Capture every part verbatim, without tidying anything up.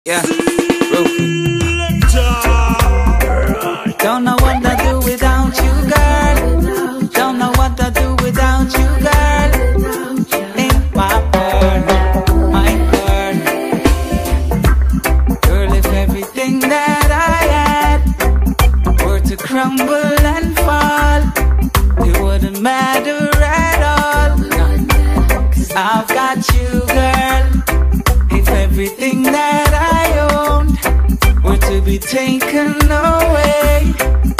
Yeah, Rupee. Don't know what I do without you, girl. Don't know what I do without you, girl. In my world, my world. Girl, if everything that I had were to crumble and fall, it wouldn't matter at all. Cause I've got you, girl. If everything that I owned were to be taken away,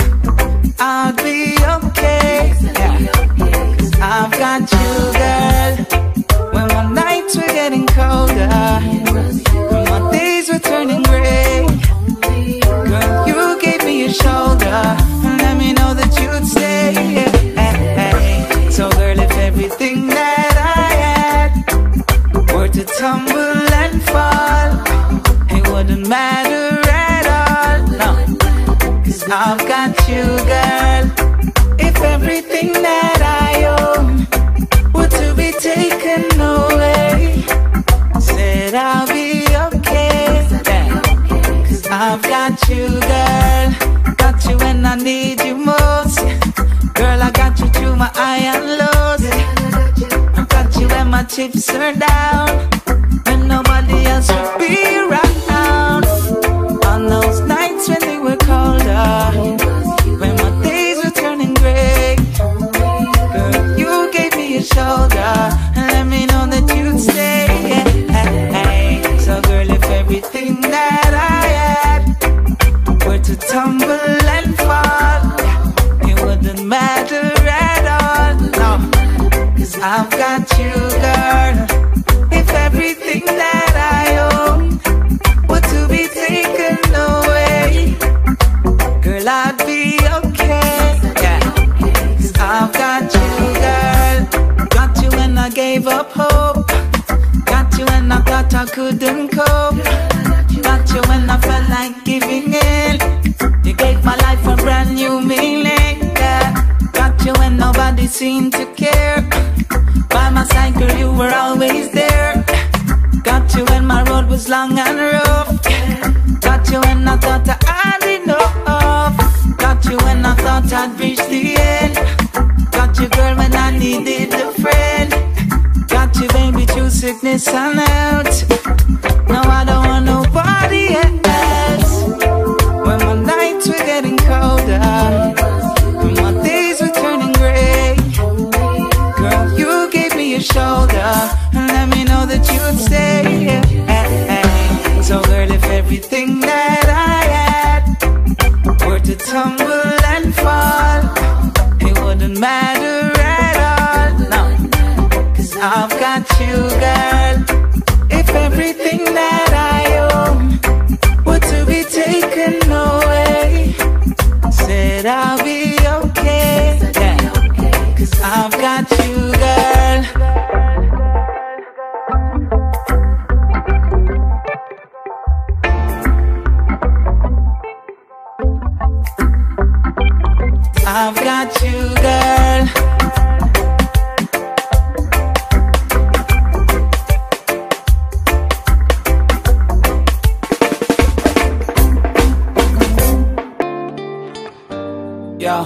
I'd be okay, yeah. Cause I've got you, girl. When my nights were getting colder, when my days were turning gray, girl, you gave me a shoulder and let me know that you'd stay, yeah. Hey, hey. So girl, if everything that I had were to tumble and fall, it wouldn't matter at all, no. Cause I've got you, girl. If everything that I own were to be taken away, said I'll be okay, yeah. Cause I've got you, girl. Got you when I need you most. Girl, I got you through my high and lows. I got you when my chips are down, when nobody else would be around. On those nights when they were colder, when my days were turning gray, girl, you gave me a shoulder and let me know that you'd stay, yeah. So girl, if everything that I had were to tumble and fall, it wouldn't matter at all, no. Cause I've got you, girl. If everything that I own were to be taken away, girl, I'd be okay, yeah. Cause I've got you, girl. Got you when I gave up hope. Got you when I thought I couldn't cope. Got you when I felt like giving in. You gave my life a brand new meaning, yeah. Got you when nobody seemed to care. By my side, girl, you were always there. Got you when my road was long and rough. Got you when I thought I had enough. Got you when I thought I'd reached the end. Got you, girl, when I needed a friend. Got you, baby, through sickness and health. Now I don't want nobody else. When my nights were getting colder, when my days were turning gray, girl, you gave me a shoulder and let me know that you'd stay, yeah. So girl, if everything that I had were to tumble and fall, it wouldn't matter at all, no. Cause I've got you, girl. If everything that I own were to be taken away, said I'll be okay, yeah. Cause I've got you, girl. I've got you, girl. Yo.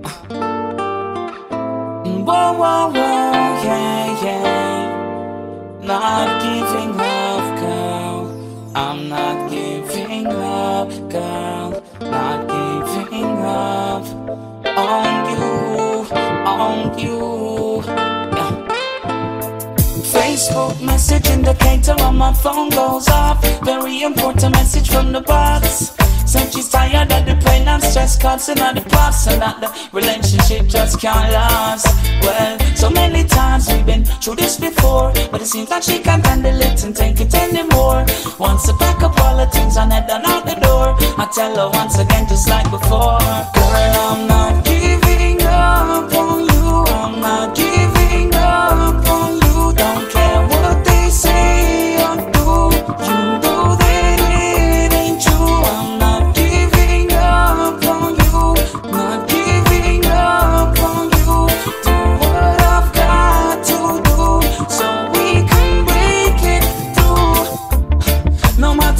Whoa, whoa, whoa, yeah, yeah. Not giving up, girl. I'm not giving up, girl. Not giving up on you, on you, yeah. Facebook message indicator on my phone goes off. Very important message from the boss. Said she's tired of the pain and stress causing on the past, and that the relationship just can't last. Well, so many times we've been through this before, but it seems like she can't handle it and take it anymore. Once I pack up all the things and head down out the door, I tell her once again just like before, girl, I'm not giving up on you. I'm not giving up on you. Don't care what they say or do. You know that it ain't true. I'm not giving up on you. Not giving up on you. Do what I've got to do so we can break it through. No matter what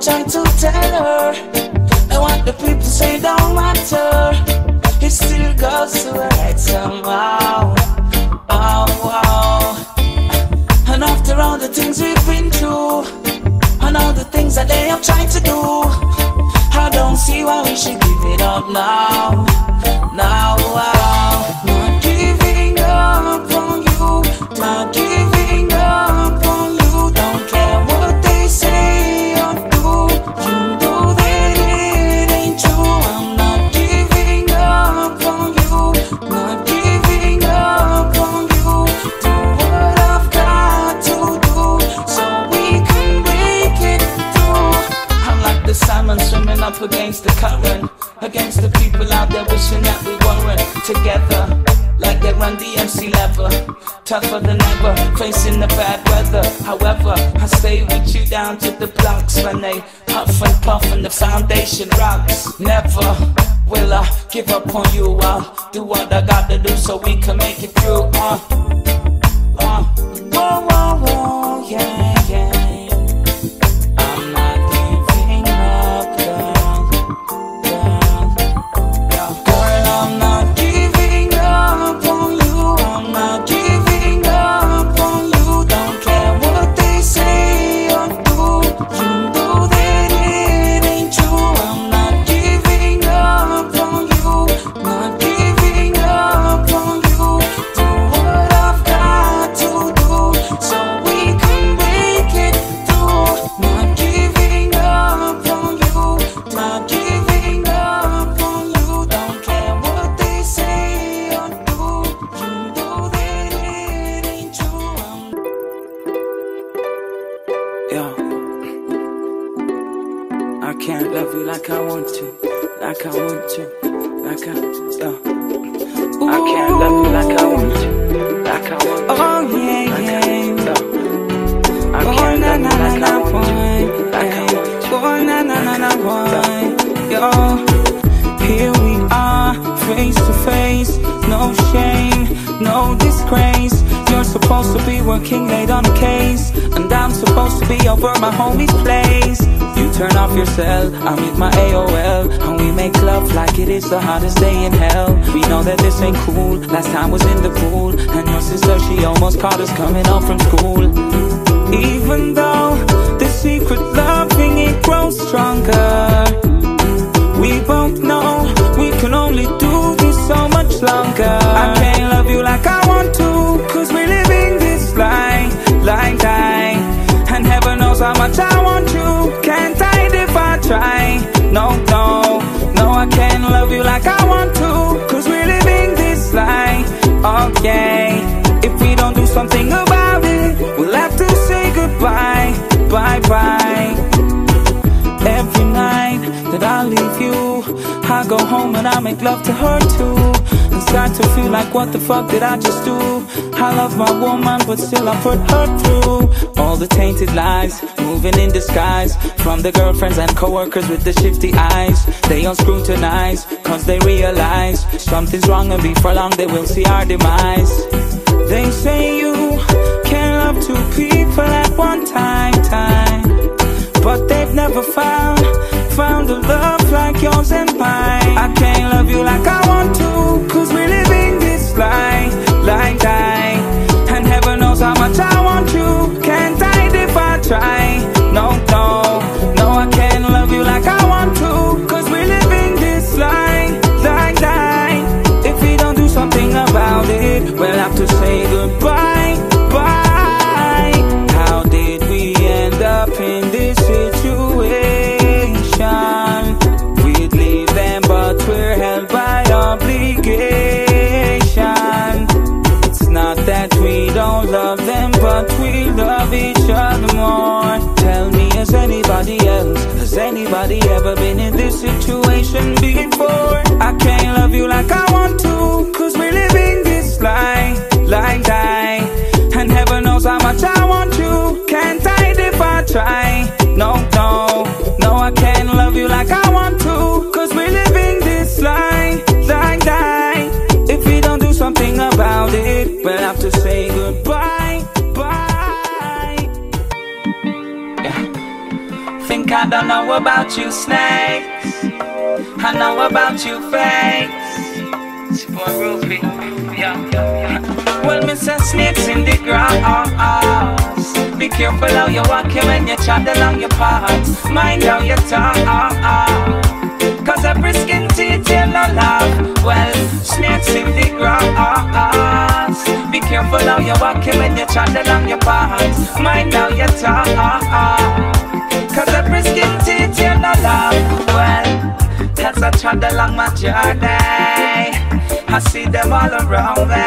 try to tell her, and what the people say don't matter. It still goes to her head somehow. Oh, wow. And after all the things we've been through, and all the things that they have tried to do, I don't see why we should give it up now. Now, wow. Not giving up on you, not giving up on you. Don't care what they say or do, you know that it ain't true. I'm not giving up on you, not giving up on you. Do what I've got to do so we can make it through. I'm like the salmon swimming up against the current, against the people out there wishing that we weren't together. Like they run the M C lever, tougher than ever, facing the bad weather. However, I stay with you down to the blocks when they huff and puff and the foundation rocks. Never will I give up on you. I'll do what I gotta do so we can make it through. Uh, uh, whoa, whoa, whoa, yeah, yeah. I'm not giving up, girl, girl, girl. Girl, I'm not giving up on you. I'm not giving up on you. Don't care what they say or do, you know that it ain't true. I'm not giving up on you, not giving up on you. Do what I've got to do so we can make it through. Not giving up on you, not giving up on you. Don't care what they say or do, you know that it ain't true. I'm Yo, I can't love you like I want to, like I want to, like I, yo. I can't love you like I want to, like I want to. Oh yeah, yeah. Yo. I can't love you like I want to, like I want to. Oh na na na na boy, yo. Here we are, face to face, no shame, no disgrace. You're supposed to be working late on the case, and I'm supposed to be over my homie's place. You turn off your cell, I'm with my A O L, and we make love like it is the hottest day in hell. We know that this ain't cool, last time was in the pool, and your sister, she almost caught us coming home from school. Even though the secret loving, it grows stronger, we both know we can only do this so much longer. I can't love you like I want to, cause we're living this life, like I. And heaven knows how much I want you, can't hide if I try. No, no, no, I can't love you like I want to, cause we're living this life, okay. If we don't do something about it, we'll have to say goodbye, bye bye. Every night that I leave you, I go home and I make love to her too, and start to feel like what the fuck did I just do? I love my woman but still I put her through all the tainted lies, moving in disguise, from the girlfriends and co-workers with the shifty eyes. They unscrutinize cause they realize something's wrong, and before long they will see our demise. They say you can love two people at one time, time, but they've never found, found a love like yours and mine. I can't love you like I want to, cause we're living this life, like I. And heaven knows how much I want you, can't hide if I try. No, no, no, I can't love you like I want to, cause we're living this life, like I. If we don't do something about it, we'll have to say goodbye, bye. How did we end up in this situation? We'd leave them but we're held by obligation. It's not that we don't love them, but we love each other more. Tell me, has anybody else, has anybody ever been in this situation before? I can't love you like I want to, cause we're living this life, like I. And heaven knows how much I want you, can't hide if I try. No, no, no, I can't love you like I want to, cause we're living this life, like I. If we don't do something about it, we'll have to say goodbye, bye. Yeah. Think I don't know know about you snakes, I know about you fakes. It's your boy Rupee, yeah, yeah. Well, me say snakes in the grass. Be careful how you walk when you chat along your path. Mind how you talk, cause every skin teeth you no laugh. Well, snakes in the grass. Be careful how you walk when you chat along your path. Mind how you talk, cause every skin teeth you no laugh. Well, as I trod along my journey, I see them all around me.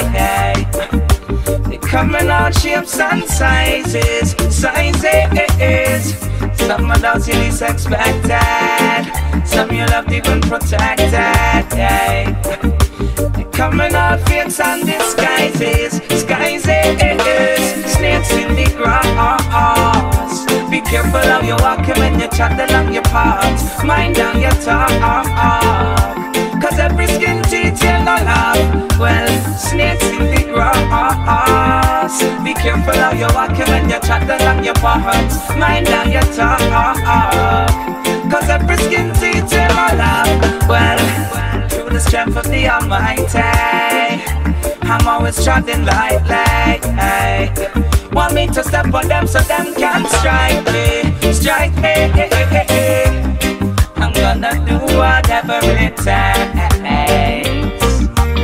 They coming out shapes and sizes, sizes. Some of those you least expected, some you loved even protected. Yeah. They coming out fakes and disguises, disguises. Snakes in the grass. Be careful how you walk when you chat along your path. Mind how you talk, cause every skin teeth you no laugh. Well, snakes in the grass. Be careful how you walk when you chat along your path. Mind how you talk, cause every skin teeth you no laugh. Well, through the strength of the Almighty, I'm always treading lightly. Want me to step on them so them can't strike me, strike me. I'm gonna do whatever it takes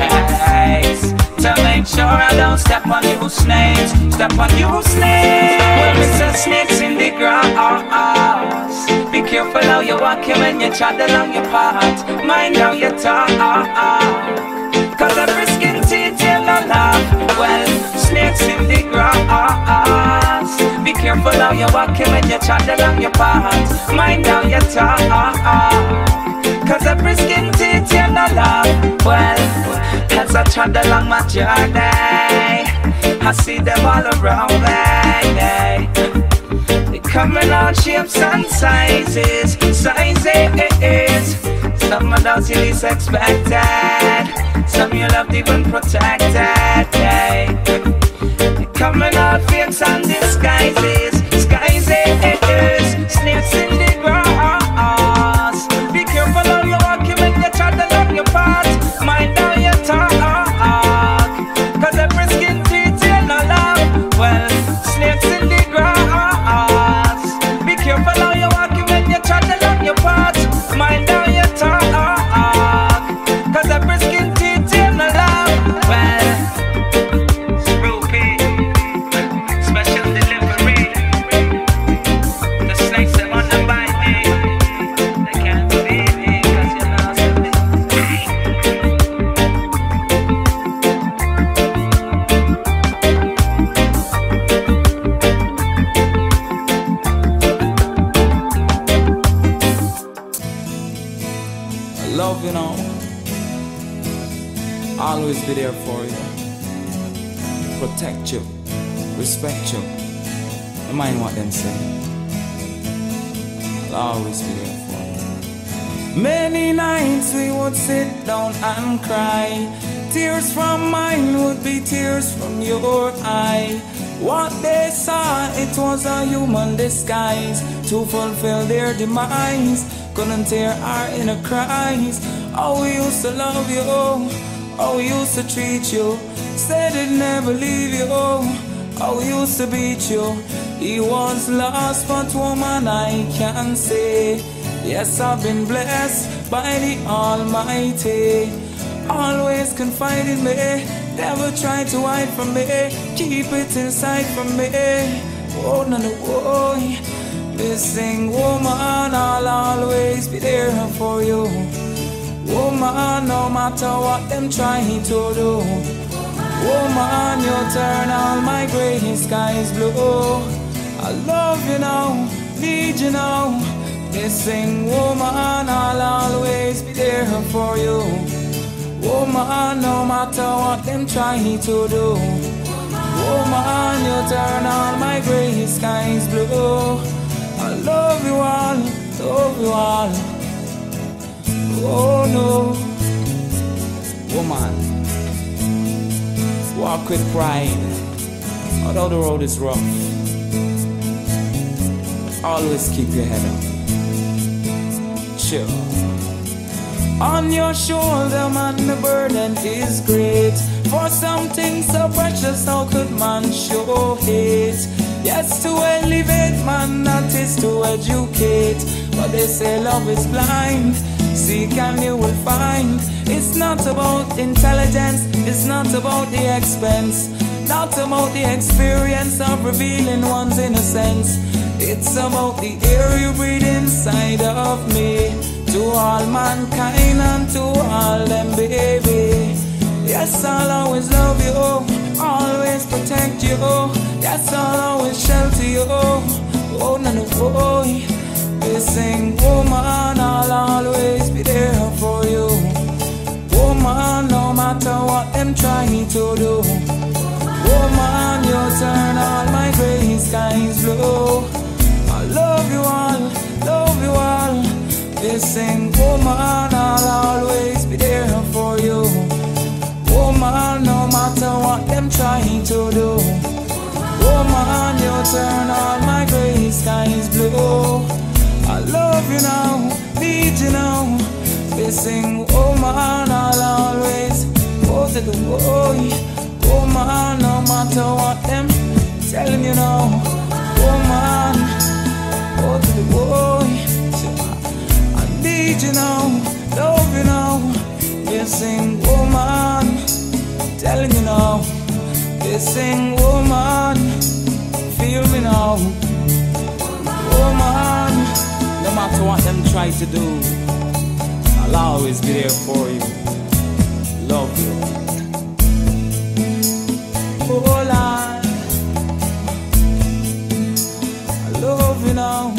to make sure I don't step on you snakes, step on you snakes. Well, Mister Snakes in the grass. Be careful how you walk when you chat along your path. Mind how you talk, cause every skin teeth you no laugh. Well, snakes in the grass. Be careful how you walk when you chat along your path. Mind how you talk, cause every skin teeth you no laugh. Well, as I trod along my journey, I see them all around me. They coming out shapes and sizes, sizes. Some of those you least expected, some you loved even protected. Yeah. They coming out fakes and disguises, disguises. Snakes in the grass. Be careful how you walk when you chat along your path. Mind how you talk, cause every skin teeth you no laugh. Well, snakes in the grass. Be careful how you walk when you chat along your path. Mind how you talk, cause every skin teeth you no laugh. Well, Rupee, special delivery. The snakes that wanna bite me, they can't believe me, cause you know something. Love, you know, always be there for you, protect you, respect you. No mind what them say, I'll always be there for you. Many nights we would sit down and cry. Tears from mine would be tears from your eye. What they saw, it was a human disguise to fulfill their demise. Couldn't tear our inner cries. Oh, we used to love you, oh, we used to treat you. Said it'd never leave you, oh, we used to beat you. He was lost, but woman, I can say, yes, I've been blessed by the Almighty. Always confide in me, never try to hide from me. Keep it inside from me. Oh, no, no, oh. Missing woman, I'll always be there for you. Woman, no matter what them trying to do. Woman, you turn all my gray skies blue. I love you now, need you now. Missing woman, I'll always be there for you. Woman, no matter what them trying to do. Woman, you turn all my gray skies blue. I love you all, love you all. Oh no. Woman, walk with pride, although the road is rough. Always keep your head up. Sure. On your shoulder, man, the burden is great. For something so precious, how could man show hate? Yes, to elevate, man, that is to educate. But they say love is blind. Seek and you will find. It's not about intelligence, it's not about the expense, not about the experience of revealing one's innocence. It's about the air you breathe inside of me. To all mankind and to all them, baby. Yes, I'll always love you, always protect you. Yes, I'll always shelter you. Oh, no, no, boy. They sing, woman, I'll always be there for you. Woman, no matter what them trying to do. Woman, you turn all my gray skies blue. I love you all, love you all. They sing, woman, I'll always be there for you. Woman, no matter what them trying to do. Woman, you turn all my gray skies blue. I love you now, need you now. They sing, woman, I'll always go to the boy. Woman, no matter what them telling you now. Woman, go to the boy. Need you now, love you now. They sing, woman, telling you now. They sing, woman, feel me now. Woman, no matter what them try to do, I'll always be there for you. Love you. Oh Lord, I love you now.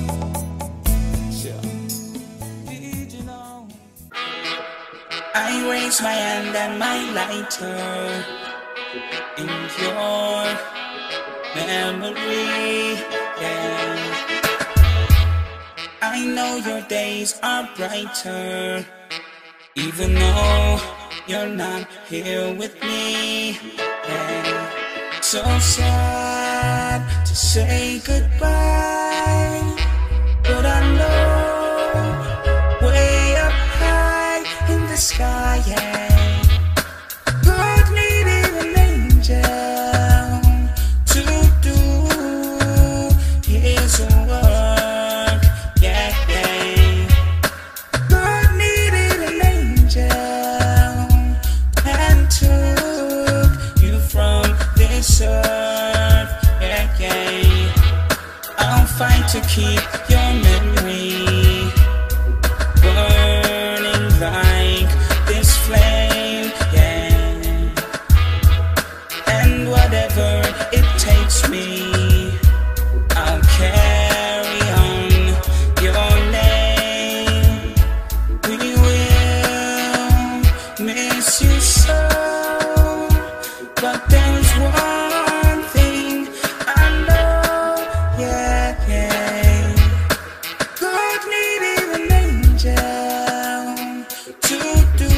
I raise my hand and my lighter in your memory, yeah. I know your days are brighter, even though you're not here with me, yeah. So sad to say goodbye, but I know way up in the sky, yeah. God needed an angel to do his work, yeah, yeah. God needed an angel and took you from this earth, yeah, yeah. I'll fight to keep your memory burning like this flame, yeah. And whatever it takes me, I'll carry on your name. We will miss you so, but there's one thing I know, yeah, yeah. God needed an angel to do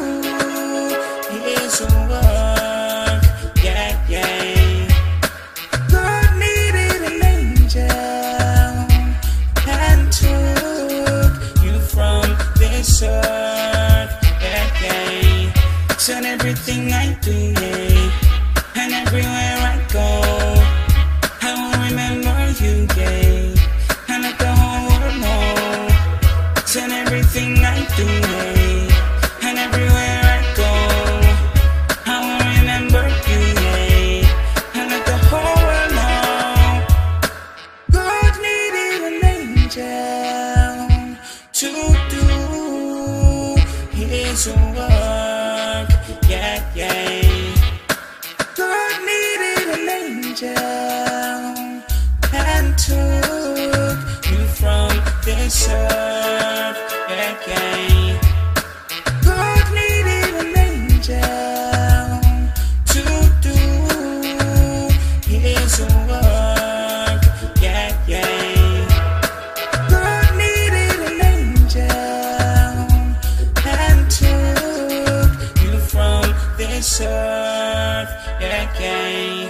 his work, yeah, yeah. God needed an angel and took you from this earth, yeah, yeah. Said everything I do, yeah, and everywhere I go, I will remember you, yeah, and let the whole world know. Said everything I do, yeah, and everywhere I go, I will remember you, yeah, and let the whole world know. God needed an angel to do his work, yeah, yeah. God needed an angel and took you from this earth, yeah, yeah. God needed an angel to do his work, yeah, yeah. God needed an angel and took you from this earth, yeah, yeah.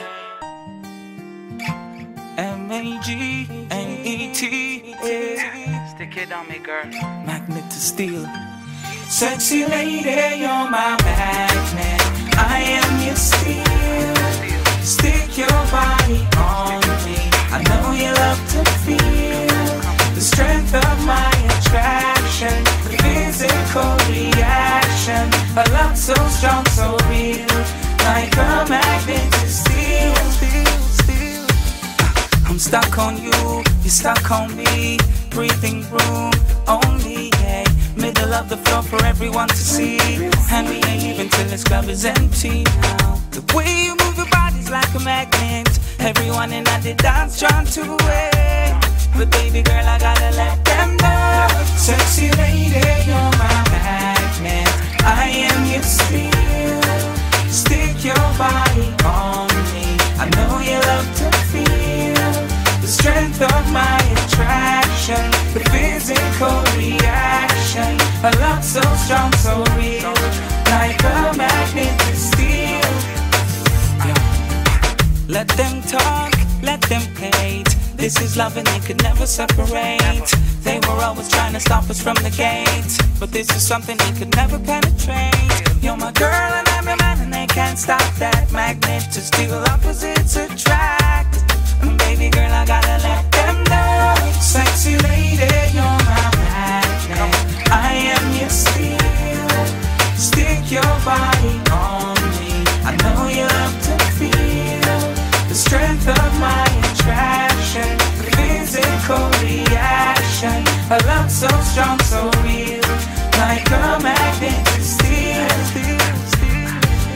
M A G N E T, yeah. Stick it it on me, girl. Magnet to steel. Sexy lady, you're my magnet. I am your steel. Stick your body on me. I know you love to feel the strength of my attraction, the physical reaction. A love so strong, so real, like a magnet to steel, steel, steel. I'm stuck on you, you're stuck on me. Breathing room only, yeah. Middle of the floor for everyone to see. And we ain't even till this club is empty now. The way you move your body's like a magnet. Everyone in the dance drawn to it. But baby girl, I gotta let them know. Sexy lady, you're my magnet. I am your steel. Stick your body on me. I know you love to feel the strength of my attraction, the physical reaction. A love so strong, so real, like a magnet to steel. Yeah. Let them talk, let them hate. This is love and they could never separate. They were always trying to stop us from the gate, but this is something they could never penetrate. You're my girl and I'm your man, and they can't stop that magnet to steel. Opposites attract. And baby girl, I gotta let them know. Sexy lady, you're my magnet. I am your steel. Stick your body on me. I know you love to feel the strength of my attraction, the physical reaction. A love so strong, so real, like a magnet to steel, steel, steel.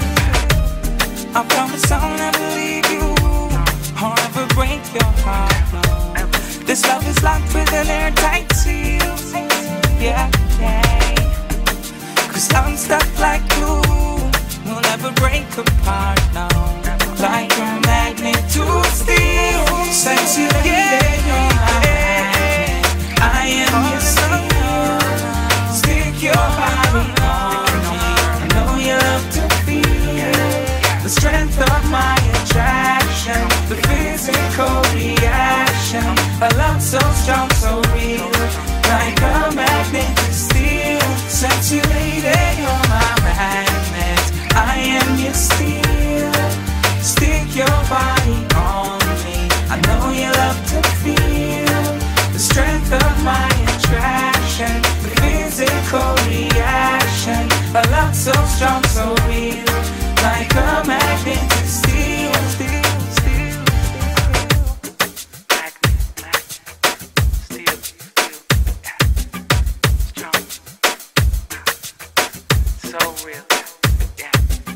I promise I'll never leave you or ever break your heart, no. This love is locked with an airtight seal. Yeah, yeah. Cause I'm stuck like glue. We'll never break apart, no. Like a magnet to steel. Sexy lady, you're my magnet. I am your steel. Stick your body on me. I know you love to feel the strength of my attraction, the physical reaction. A love so strong, so real, like a magnet to steel. Sexy lady, you're my magnet. I am your steel. Stick your body on me. I know you love to feel the strength of my attraction, the physical reaction. A love so strong, so real, like a magnet to steel, steel, steel, Magnet, magnet, steel, steel, strong, so real, yeah.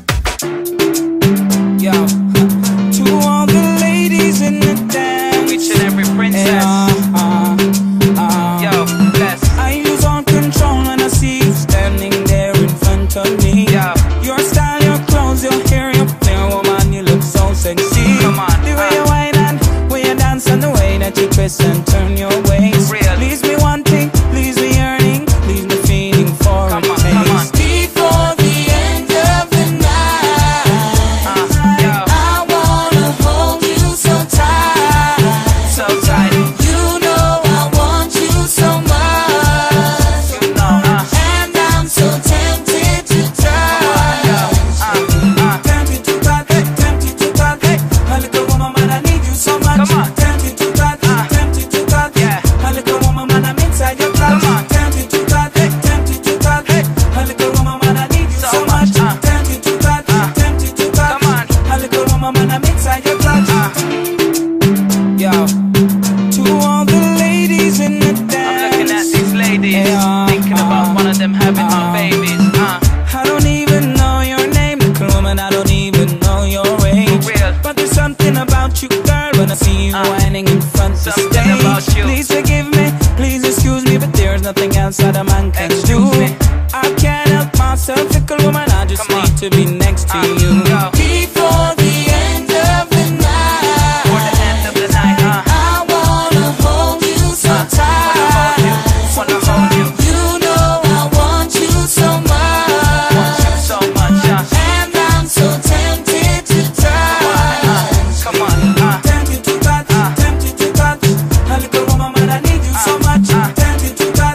Yo, to all the ladies in the dance, Each and every princess, yeah, uh, uh, yo, bless, I lose all control when I see you standing there in front of me. yo, Your style, your clothes, your hair, your flair, woman, you look so sexy. Come on, the way uh. you whine and way you dance and the way that you twist and turn your waist. Real. Leaves me wanting, leaves me yearning, leaves me feeling for Come a on, taste. come on. Before the end of the night, uh, yo, I wanna hold you so tight. so tight, You know I want you so much, you know, uh, and I'm so tempted to try. uh, uh, Tempted to that, hey, tempted to that, hey. A little woman, man, I need you so much. Come on. Tempted to that, Uh. tempted to that, Yeah. A little woman, man, I'm inside your clutch. Come on. Tempted to that, hey, tempted to that, hey. A little woman, man, I need you So so much, much. uh. Tempted to that, Uh. tempted to that, Come on. A little woman, man, I'm inside your clutch. uh. Yo, to all the ladies in the I'm dance, looking at these ladies, Yeah, thinking about uh, one of them having uh, her babies, uh, I don't even know your name, little woman, I don't even know your age. For real. But there's something about you, girl, when I see you Uh, whining in front of the something stage. about you. Please forgive me, please excuse me, but there's nothing else that a man can do. Excuse me. I can't help myself, little woman, I just Come on. need to be next to Uh, you. yo. Before the end of the night, For the end of the night, uh, I wanna hold you so wanna hold tight. you, wanna hold you, You know I want you so much, want you so much, uh, and I'm so tempted to try. uh, come on, uh, Tempted to that, tempted to that, a little woman, man, I need you so much. Tempted to that,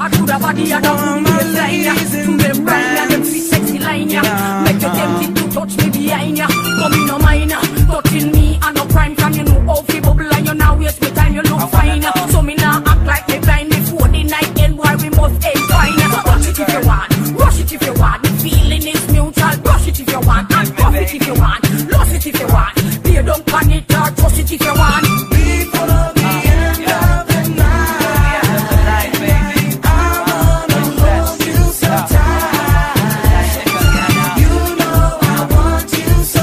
I should have body and all my ladies to them right and them sweet sexy line ya. Make you tempted to touch me behind ya. Come in no mind ya, touching me and no crime. Can you know how fi bubble and you now waste me time. You look fine ya. So me now act like me blind before the night end. Why we must end fine ya. Rush it if you want, rush it if you want. The feeling is mutual. Rush it if you want and puff it if you want. Lose it if you want. Play don't panic or trust it if you want. Before the end of the night, baby, I wanna hold you so tight. You know I want you so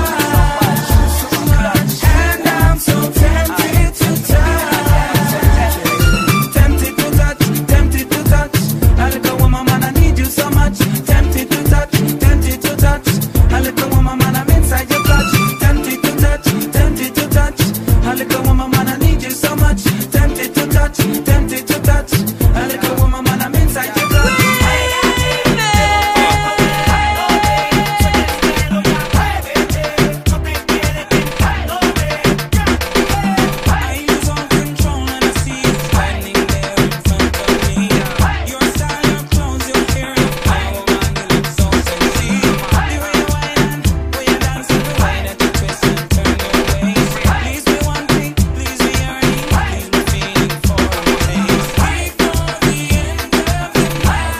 much, and I'm so tempted to touch. Tempted to touch, tempted to touch. A little woman, man, I need you so much. Tempted to touch, tempted to touch. A little woman, man, I'm inside your clutch. Tempted to touch, tempted to touch. A little woman, man, I need you so much. Tempted to touch, tempted to touch. A little woman, man, I'm inside your clutch. I lose all control and I see you standing there in front of me. Your style, your clothes, your hair, your flower, man, you look so sexy. The way you whine and way you dance and the way that you twist and turn your waist. Please me one thing, please me yearning, please me feeling for a taste. Before the end of the night,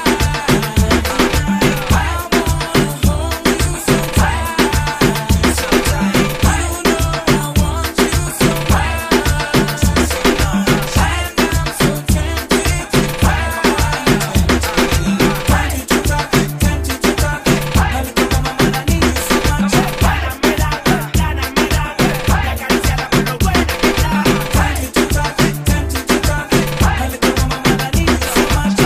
I wanna hold you so tight, so tight. You know I want you so much, so much, and I'm so tempted to touch. Tempted to touch, tempted to touch. A little woman, man, I need you so much. Tempted to touch, tempted to touch. A little woman, man, I need you so much.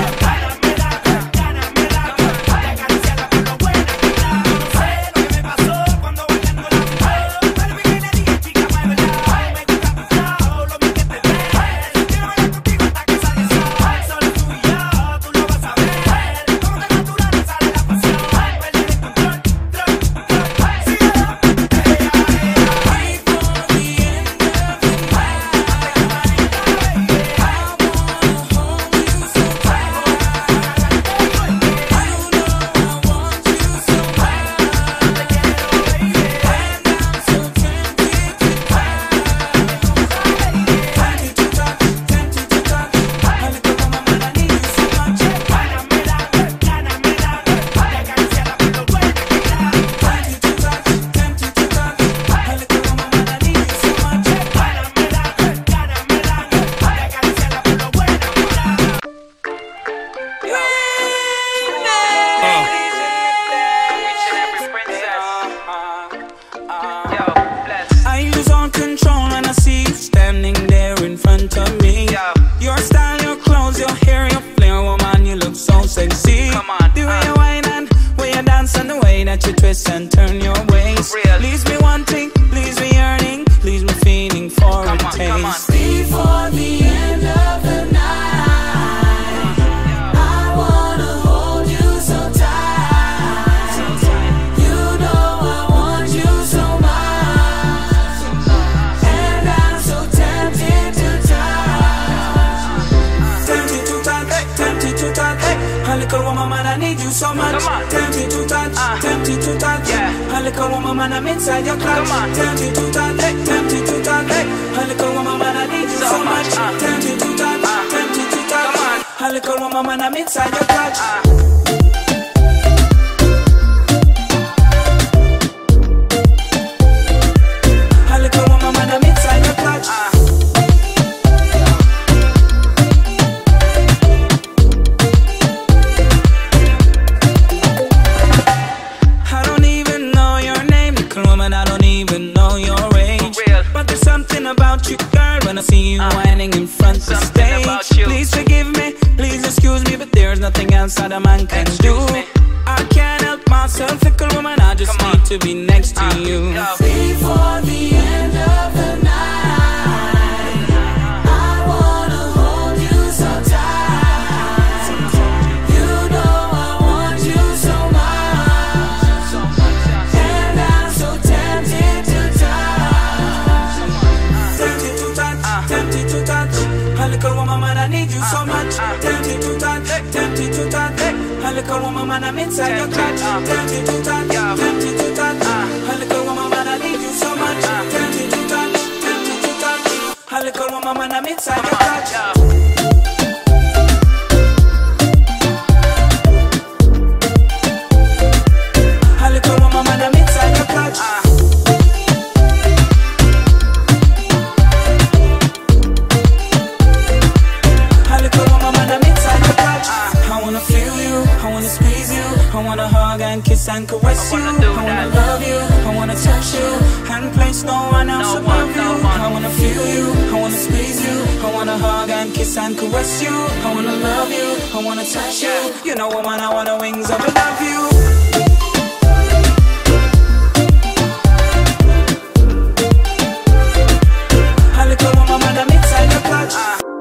I lose all control and I see you standing there in front of me. Your style, your clothes, your hair, your flair, woman, you look so sexy. The way you whine and way you dance and the way that you twist and turn your waist. Please me wanting, please me yearning, please me feeling for a taste. Before the end of the night, I wanna hold you so tight. You know I want you so much, and I'm so tempted to touch. Tempted to touch, tempted to touch. A little woman, man, I need you so much. Tempted to touch, tempted to touch. A little woman, man, I'm inside your clutch. Tempted to touch, tempted to touch. A little woman, man, I need you so much. Tempted to touch, tempted to touch. A little woman, man, I'm inside your clutch. A little woman, man, I'm inside your clutch. I don't even know your name, little woman, I don't even know your age. But there's something about you, girl, when I see you whining in front of the stage. Please forgive me, please excuse me, but there's nothing else that a man can do. I can't help myself, little woman, I just need to be next to you. Before the end of the night, I wanna hold you so tight. You know I want you so much, and I'm so tempted to touch. Tempted to touch, tempted to touch. A little woman, man, I need you so much. Tempted to touch, too tight. A little woman, man, I'm inside your clutch. Tempted too tight, tempted too tight. A little woman, man, I need you so much. Tempted too tight, tempted too tight. A little woman, man, I'm inside your clutch. Kiss and caress you, I wanna love you, I wanna touch you, and place no one else above you. I wanna feel you, I wanna squeeze you, I wanna hug and kiss and caress you. I wanna love you, I wanna touch you. You know woman, I wanna wings of love you. A little woman, man, I'm inside your clutch.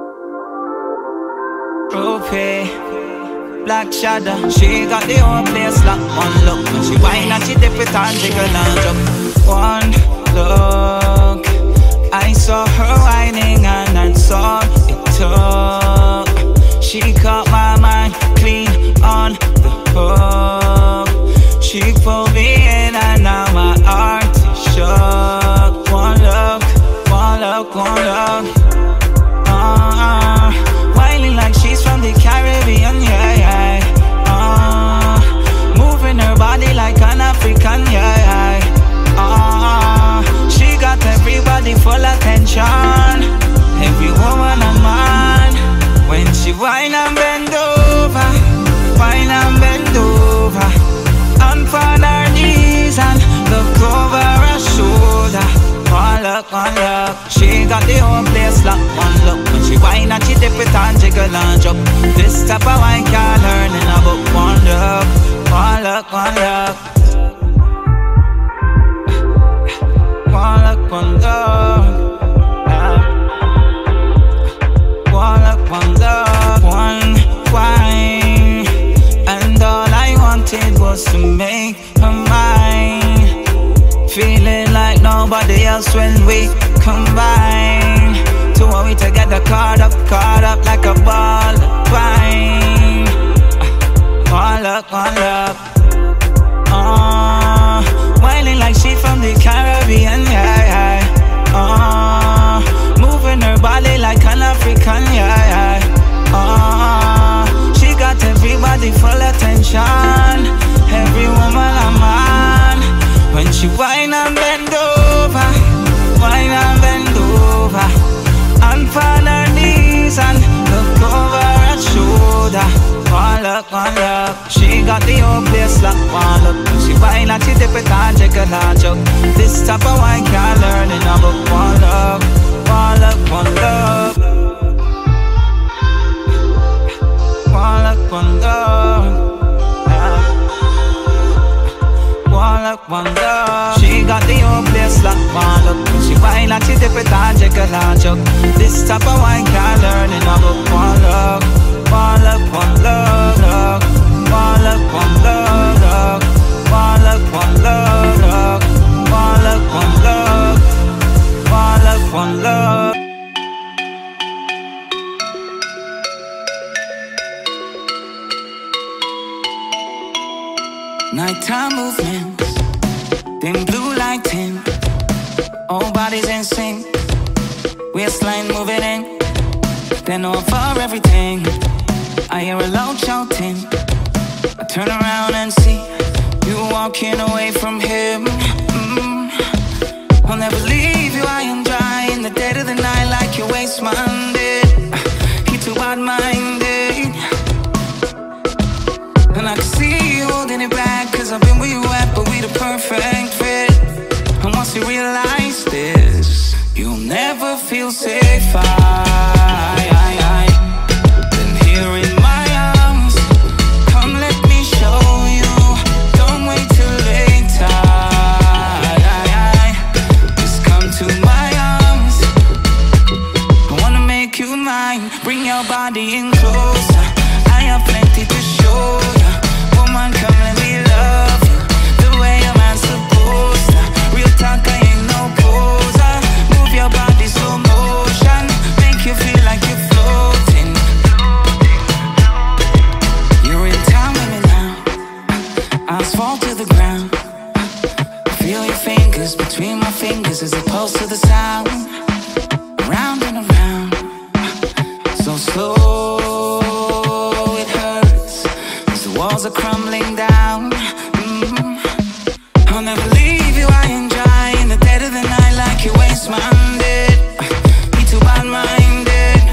Rupee, Black Shadow, she got the whole place locked. One look, when she whine and she dip it and jiggle and jump. One look, I saw her whining and that's all it took. She caught my mind clean on the hook. She pulled me in and now my heart is shook. One look, one look, one look. Uh, whining like she's from the Caribbean, yeah, yeah. Uh, moving her body like an African, yeah, yeah. Uh, she got everybody full attention, every woman and man. When she whine and bend over, whine and bend over, and on her knees and look over her shoulder. One look, one look, she got the whole place locked. One look, when she whine and she dip it and jiggle and drop. This type of wine can't learn in a book. One look, one look, one look. One look, one look. One look, one look. One wine, and all I wanted was to make her mine. Feeling like nobody else when we combine. Two of we together, caught up, caught up like a ball of twine. One look, one look. Uh, whining like she from the Caribbean, yeah, yeah. Uh, moving her body like an African, yeah, yeah. Uh, she got everybody full attention, every woman a man. When she whine and bend over, whine and bend over, and on her knees and look over her shoulder. One look, one look, she got the whole place locked. One look, when she whine and she dip it and jiggle and joke. This type of wine can't learn in a book. One look, one look, one look. One look, one look. One look, one look, she got the whole place locked. One look, when she whine and she dip it and jiggle and joke. This type of wine can't learn in a book. One look, one look, one look, look. One look, one look, look. One look, one look, look. One look, one look. One look, one look. Nighttime movements, dim blue lighting, all bodies in sync, waistline moving in, then over everything. I hear a loud shouting, I turn around and see you walking away from him. mm. I'll never leave you high and dry in the dead of the night like your waste Monday. He too bad-minded, and I can see you holding it back, cause I've been where you at, but we the perfect fit. And once you realize this, you'll never feel safe. I, I, I, then here in my arms, come let me show you. Don't wait till later. I, I, I, just come to my arms. I wanna make you mine. Bring your body in closer. I have plenty to show you. Woman, come let me love you the way a man's supposed to. Real talk, I ain't no poser. Move your body slow motion, make you feel like you're floating. You're close to the sound, round and around, so slow it hurts as the walls are crumbling down. mm-hmm. I'll never leave you high and dry in the dead of the night like you waste-minded, be too bad-minded.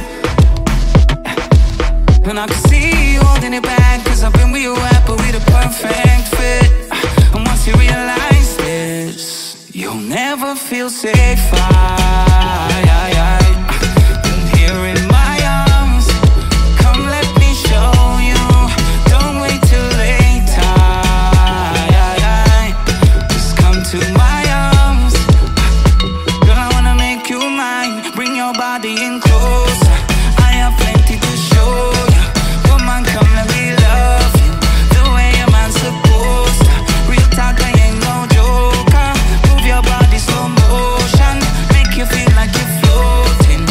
And I can see you holding it back, cause I've been where you at, but we the perfect fit. And once you realize this, you'll never feel safe. I, I, I, and here in my arms, come let me show you. Don't wait till later. I, I, just come to my arms. Girl, I wanna make you mine. Bring your body in closer. I have plenty to show you. Woman, come let me love you the way a man's supposed to. Real talk, I ain't no joker. Move your body slow motion, make you feel like you're floating.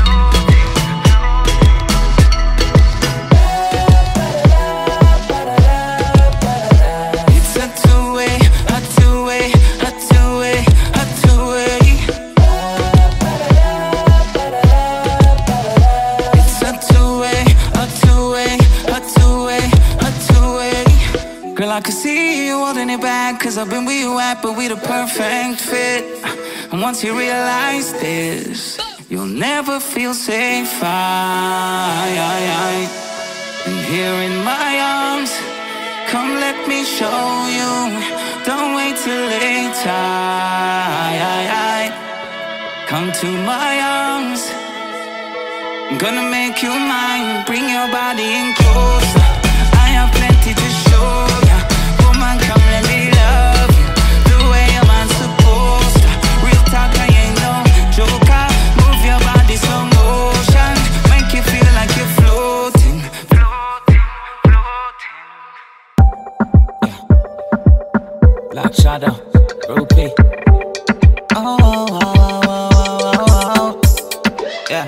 It's a two-way, a two-way, a two-way, a two-way. It's a two-way, a two-way, a two-way, a two-way. Girl, I can see you holding it back, cause I've been where you at, but we the perfect fit. And once you realize this, you'll never feel safe. I, I, I. And here in my arms, come let me show you. Don't wait till later. I, I, I. Come to my arms, I'm gonna make you mine. Bring your body in closer. I have plenty to show ya. Woman, come let me love you the way a man's supposed to. Real talk, I ain't no joker. Move your body slow motion, make you feel like you're floating. Floating, floating. Yeah. Black Shadow, Rupee. Oh, oh, oh, oh, oh, oh, oh. Yeah.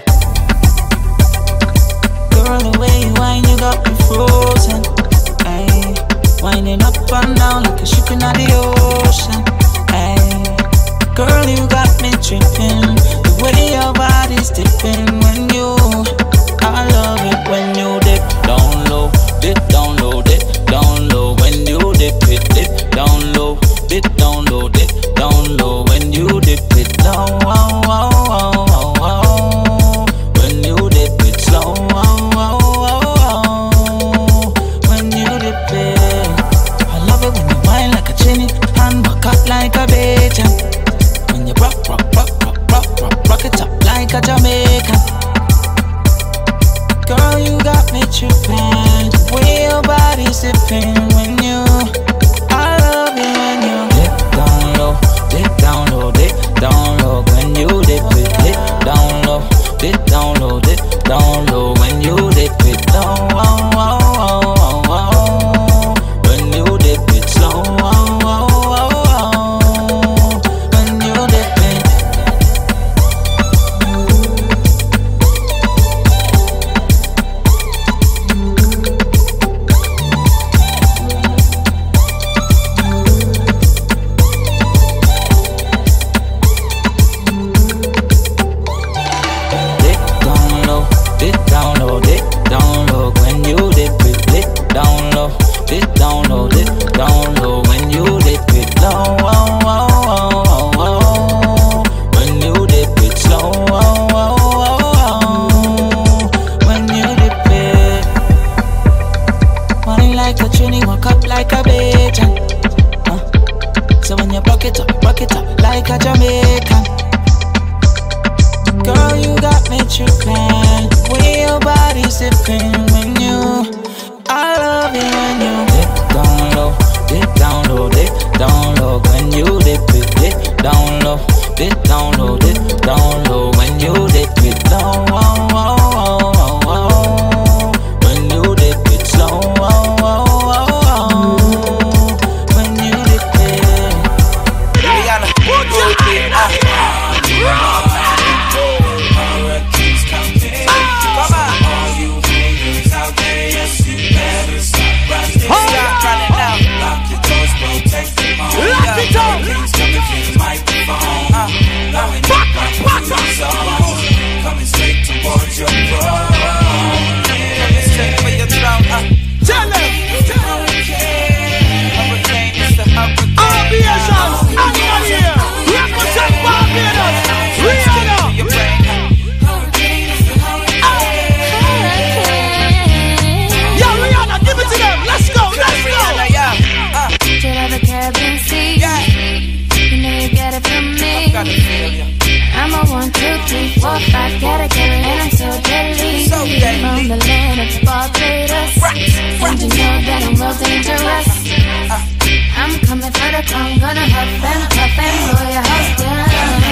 Girl, the way you whine, you got me frozen. Ay, winding up and down like a ship in the ocean. Ay, girl, you got me tripping. The way your body's dipping when you, I love it when you dip down low, dip down low, dip down low. When you dip it, dip down low, dip down low, dip down low. When you dip it down, wow, wow, wow, wow, wow. When you dip it slow, wow, wow, wow, wow. When you dip it, I love it when you whine like a chinny and back up like a Bajan. When you rock, rock, rock, rock, rock, rock, rock it up like a Jamaican. Girl, you got me tripping. The way your body's sipping when you, I love it when you dip down low, dip down low, dip down low. When you dip it, dip down low, dip down low, dip down low. When you dip it down, wow, wow, wow, wow, wow. When you dip it slow, wow, wow, wow, wow. When you dip it. Dip down low, dip down low, dip down low. When you dip it, dip down low, dip down low, dip down low. When you dip it low, wow, wow, wow, wow, wow. When you dip it slow, wow, wow, wow, wow. When you dip it, running like a trini, walk up like a Bajan. Uh. So when you rock it up, rock it up like a Jamaican. Girl, you got me tripping. Way your body's sipping when you, I love it when you dip down low, dangerous. I'm coming for the crown, gonna huff and puff and blow your house down.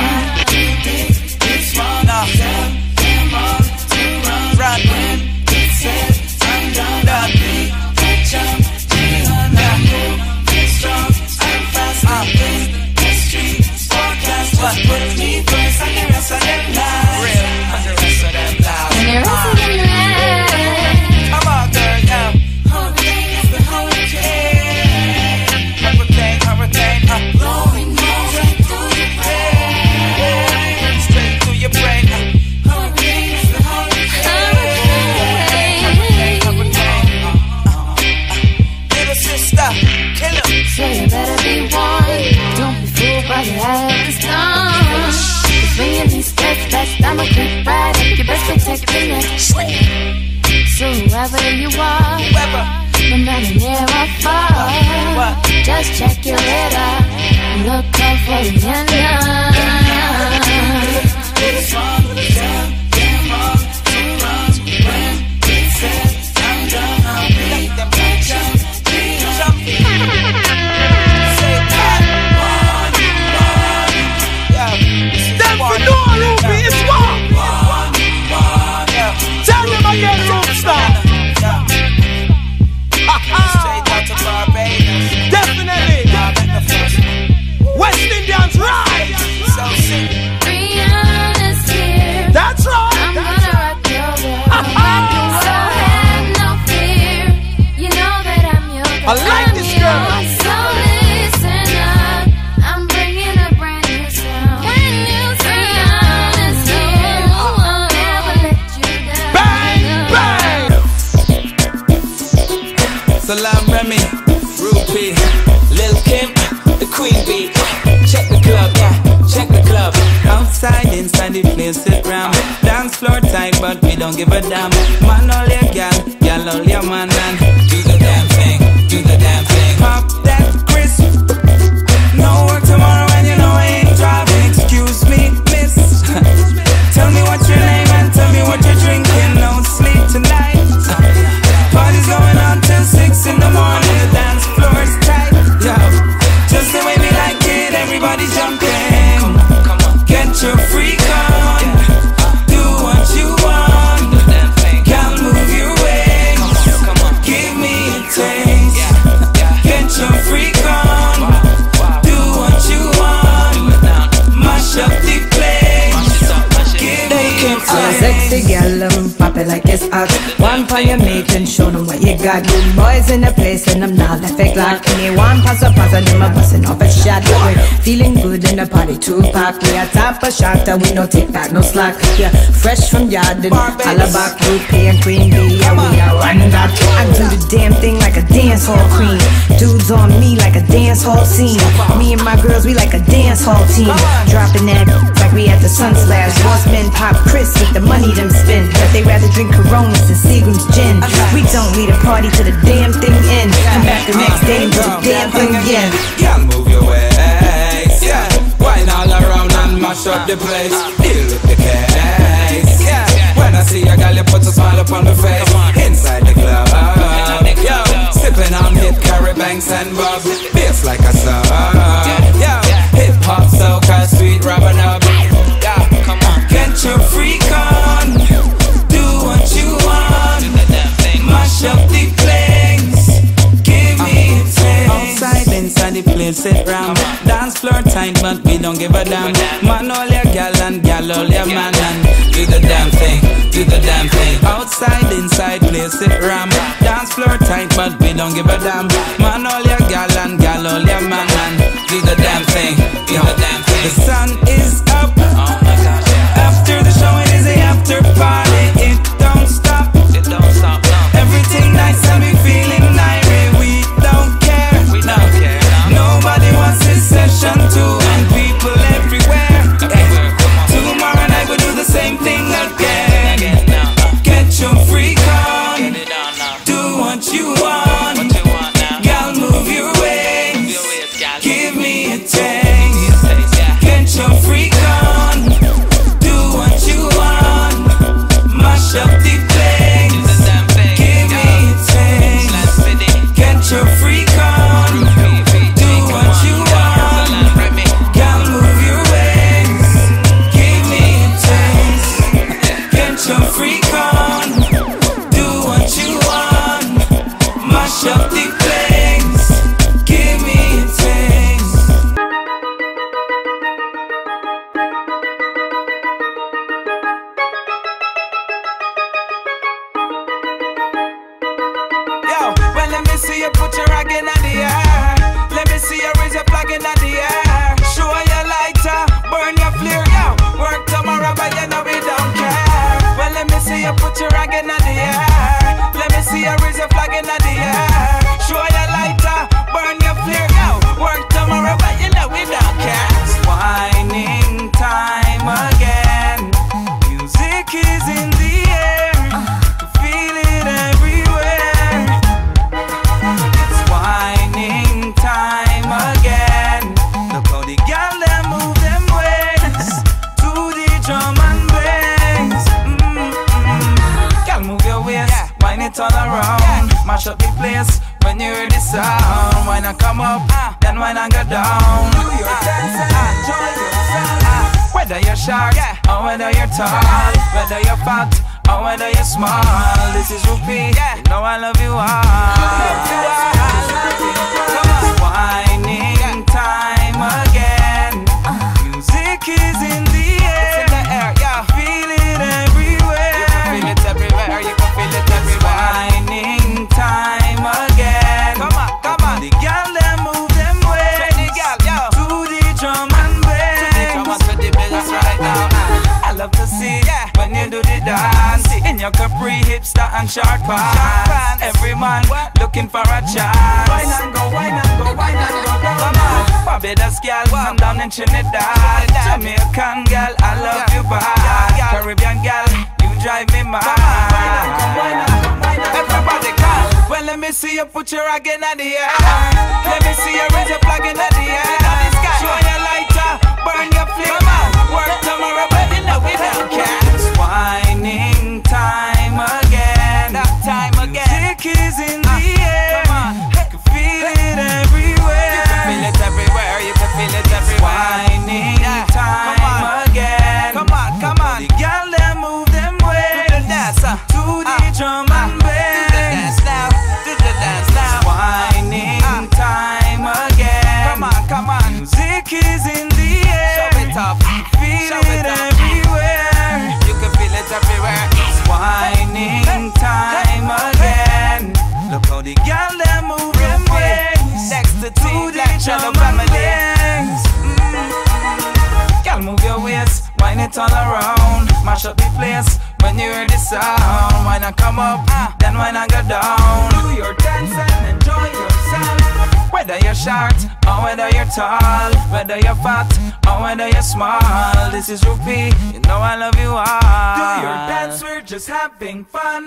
It's one of them, them all to run. Run when it says I'm down. The beat, the jump, beyond the move. It's strong, I'm fast, I'm in the street. Forecast, what put me first and the rest of them lies. Real, and the rest of them lies. And the rest of them lies. Come on, girl, yeah. Hurricane is the hurricane. Hurricane, hurricane, uh. Blowing more straight through your brain. Straight through your brain. Hurricane is the hurricane. Hurricane, hurricane, uh, uh, uh. Little sister, kill him. So you better be warned. Don't be fooled by the eye of the storm. Cause when you least get best, I'ma creep right up. You best protect your neck. So whoever you are, no matter near or far, just check your radar and look out for the end. It's one of them, them all to run. When it says I'm down, I'll be the jump, jump. Say that one, one, yeah. Them for no Rupee, it's one, one, one, yeah. Tell them again, Rupestar. Straight out to Barbados. Definitely. West Indians rise. So sick. Rihanna's here. That's right. I'm gonna rock your world. So have no fear. You know that I'm your girl. I like this girl. So listen up. I'm bringing a brand new sound. Brand new sound. Rihanna's here. I'll never let you down. Bang, bang. Salam Remy, Rupee, Lil Kim, the Queen Bee. Check the club, yeah, check the club. Outside, inside the place sit round. Dance floor tight, but we don't give a damn. Man all your gal, gal all your man, and do the damn thing, do the damn thing. Pop that crisp. No work tomorrow and you know I ain't driving. Excuse me, miss. Tell me what's your name and tell me what you're drinking. No sleep tonight. Party's going on till six in the morning. The dance floor is tight. Yo, just the way we like it. Everybody jumping. Get your freak on. Do what you want. Can't move your ways. Give me a taste. Get your freak on. Do what you want. Mash up the place. Give me a taste. Sexy gal, um, pop it like it's hot. One for your mate and show them what you got. Good boys in the place and I'm not the fake lock. Me one pass up pass and them a bustin' off a shot. We're feeling good in the party two pack. We a top a shot and we no take back no slack. Yeah, fresh from Yarden, Alabak, Rupee and Queen Bee. Yeah, we a run that. I do the damn thing like a dance hall queen. Dudes on me like a dance hall scene. Me and my girls, we like a dance hall team. Dropping that like we at the Sun Slash. Boss men pop Chris with the money them spend, but they rather drink Coronas than Seagram's gin. We don't need a party till the damn thing ends. Come back the next day and do the damn thing again. Y'all move your waist, yeah. Wine all around and mash up the place. Deal with the case, yeah. When I see a girl, you put a smile upon the face. Inside the club, yo. Sipping on hip, carry banks and bobs. Bass like a sub, yo. Hip hop, soca, sweet rubbing up. Yeah, come on. Get your freak on. Do what you want. Mash up the place. Give me a taste. Outside, inside the place, sit round. Dance floor tight, but we don't give a damn. Man all your gal and gal all your man, and do the damn thing, do the damn thing. Outside, inside place, sit round. Dance floor tight, but we don't give a damn. Man all your gal and gal all your man, and do the damn thing, do the damn thing. The sun is up. After the show, it is a after party. It don't stop. It don't stop. No. Everything nice and we feeling irate. We don't care. We no. don't care. No. Nobody wants this session too, and people everywhere. everywhere. Tomorrow night we'll do the same thing again. again Get your freak on. Get it on now. Do what you want. What you want now. freak on, do what you want, mash up the place, give me a taste. Yo, well let me see you put your rag in the air. Let me see you raise your flag in the air. Show your lighter, burn your flare, yo. Work tomorrow, but you know we don't care. Well, let me see you put your rag in the air. Let me see you raise your flag in the air. Show your lighter, burn your flare, yo. Work tomorrow, but you know we don't care. It's whining time again. Music is in the air. Feel it everywhere. It's whining time again. Look how the girl them move them ways to the drum and bass. Mm-mm. Girl, move your waist, yeah. Wind it all around, yeah. Mash up the place when you hear the sound. Why not come up, uh, then why not go down? Do your dance and enjoy yourself. Uh, whether you're short, yeah, or whether you're tall, yeah. Whether you're fat or whether you're small. This is Rupee, yeah. You know I love you all. Love you all. Whining time again. Music is in the air. It's in the air, yeah. Feel it everywhere. You can feel it everywhere. You can feel it everywhere. Whining time again. Come on, come on. The girl them move them ways. The girl, yo. To the drum and bass. To the drum and to the bass right now. I love to see, yeah, when you do the dance. In your capri, hipster and short pants. Every man looking for a chance. Why not go, why not go, why not go, come on. Barbados girl, come down in Trinidad. Jamaican girl, I love you bad. Caribbean girl, you drive me mad. Why not come, why not come, why not everybody come. Well, let me see you put your rag in the air. Let me see you raise your flag in the air. Show your lighter, burn your flame. Work tomorrow, but you know we don't care. It's whining time again. That time again. Music is in the air. Come on, you can feel it everywhere. You can feel it everywhere. You can feel it everywhere. Whining yeah. time come again. Come on, come on. The girl them move them ways to the dance, uh. to the uh. drum and bass. Do the dance now. Do the dance now. Whining uh. time again. Come on, come on. Music is in the air. Show it up. Feel Show it, it everywhere. You can feel it everywhere. It's whining time again. Look how the girl them move them ways. Next to two black shadow families. Mm-hmm. Girl, move your waist, wind it all around. Mash up the place when you hear the sound. Why not come up, uh, then why not go down? Do your dance and enjoy yourself. Whether you're short or whether you're tall, whether you're fat or whether you're small. This is Rupee, you know I love you all. Do your dance, we're just having fun.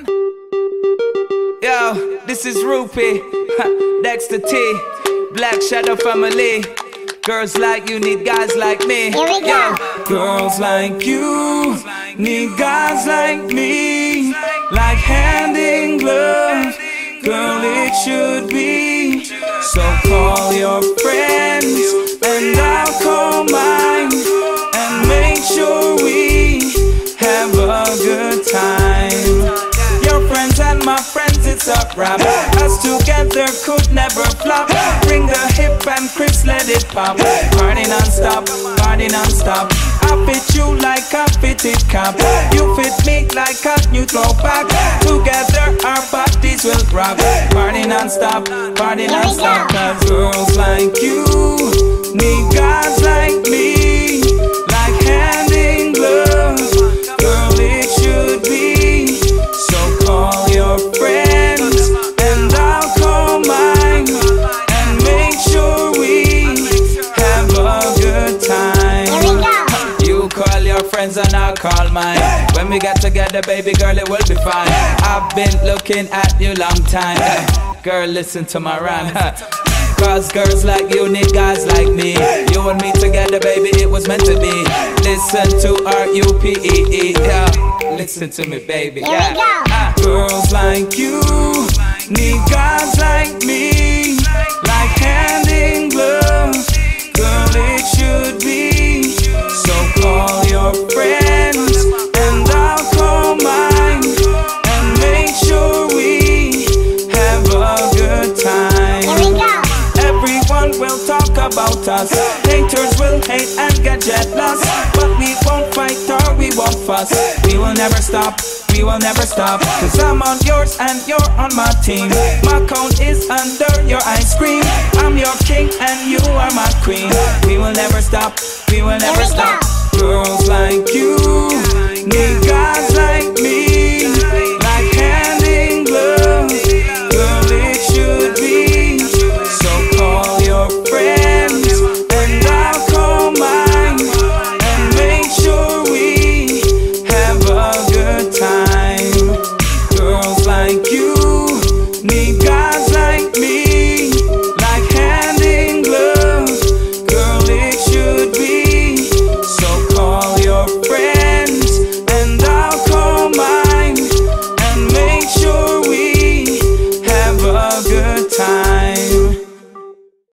Yo, this is Rupee, Dexter T, Black Shadow Family. Girls like you need guys like me. Here we go. Yo. Girls like you need guys like me. Like hand in glove, girl it should be. So call your friends and I'll call mine, and make sure we have a good time. Your friends and my friends, it's a wrap. Us together could never flop. Bring the hip and crisp, let it pop. Party non-stop, party non-stop. I fit you like a fitted cap. You fit me like a new throwback. Together our bodies will rock. Party non-stop, party non-stop. Cause girls like you need guys like me. Like hand in glove, girl it should be. So call your friends and I'll call mine, and make sure we have a good time. You call your friends and I'll call mine. When we get together, baby girl, it will be fine. I've been looking at you long time. Girl, listen to my rhyme. Cause girls like you need guys like me. You and me together, baby, it was meant to be. Listen to R U P E E, yeah. Listen to me, baby, yeah. uh, Girls like you need guys like me. Like hand in glove, girl, it should be. So call your friends and I'll call mine, us. Haters will hate and get jealous, but we won't fight or we won't fuss. We will never stop, we will never stop. Cause I'm on yours and you're on my team. My count is under your ice cream. I'm your king and you are my queen. We will never stop, we will never stop. Girls like you need guys like me.